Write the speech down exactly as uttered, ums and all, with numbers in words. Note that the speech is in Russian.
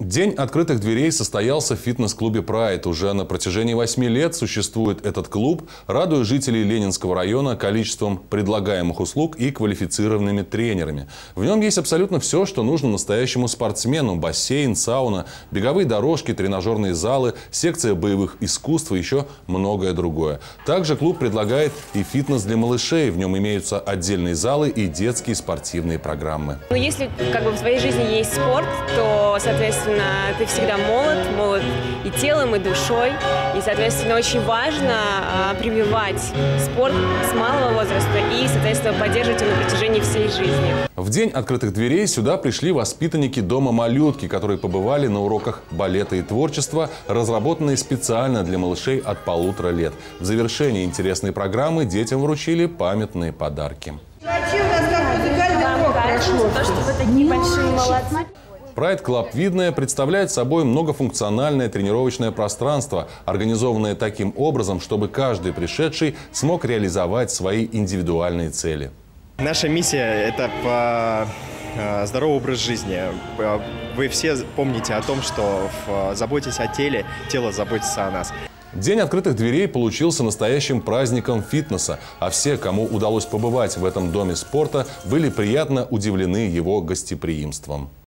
День открытых дверей состоялся в фитнес-клубе «Прайд». Уже на протяжении восьми лет существует этот клуб, радуя жителей Ленинского района количеством предлагаемых услуг и квалифицированными тренерами. В нем есть абсолютно все, что нужно настоящему спортсмену: бассейн, сауна, беговые дорожки, тренажерные залы, секция боевых искусств и еще многое другое. Также клуб предлагает и фитнес для малышей. В нем имеются отдельные залы и детские спортивные программы. Но если как бы в твоей жизни есть спорт, то, соответственно, ты всегда молод, молод и телом, и душой. И, соответственно, очень важно а, прививать спорт с малого возраста и, соответственно, поддерживать его на протяжении всей жизни. В день открытых дверей сюда пришли воспитанники дома «Малютки», которые побывали на уроках балета и творчества, разработанные специально для малышей от полутора лет. В завершении интересной программы детям вручили памятные подарки. То, что вы такие большие молодцы. Pride Club «Видное» представляет собой многофункциональное тренировочное пространство, организованное таким образом, чтобы каждый пришедший смог реализовать свои индивидуальные цели. Наша миссия – это по здоровый образ жизни. Вы все помните о том, что заботьтесь о теле, тело заботится о нас. День открытых дверей получился настоящим праздником фитнеса, а все, кому удалось побывать в этом доме спорта, были приятно удивлены его гостеприимством.